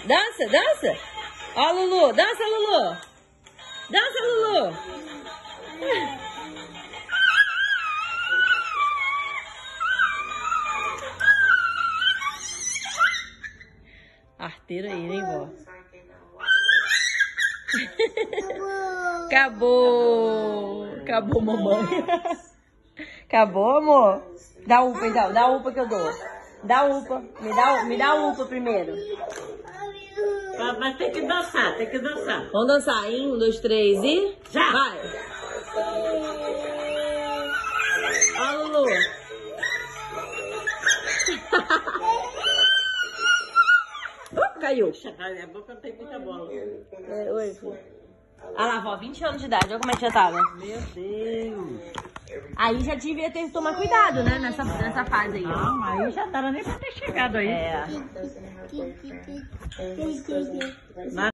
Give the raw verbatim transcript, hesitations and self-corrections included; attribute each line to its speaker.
Speaker 1: Dança, dança. Ó, Lulu, dança, Lulu. Dança, Lulu. Arteiro aí, né, vó? Acabou. Acabou, mamãe. Acabou, amor? Dá upa, então. Dá upa que eu dou. Dá upa. Me dá, me dá upa primeiro.
Speaker 2: Mas tem que dançar, tem que dançar.
Speaker 1: Vamos dançar, hein? Um, dois, três e...
Speaker 2: Já!
Speaker 1: Vai! Ó, Lulu. uh, caiu.
Speaker 2: A boca não tem muita bola.
Speaker 1: É, oi, filho. Ah lá, vó, vinte anos de idade. Olha como é que já tava.
Speaker 2: Meu Deus.
Speaker 1: Aí já devia ter que tomar cuidado, né? Nessa, nessa fase aí.
Speaker 2: Não, aí já tava nem pra ter chegado aí.
Speaker 1: É.
Speaker 2: Mas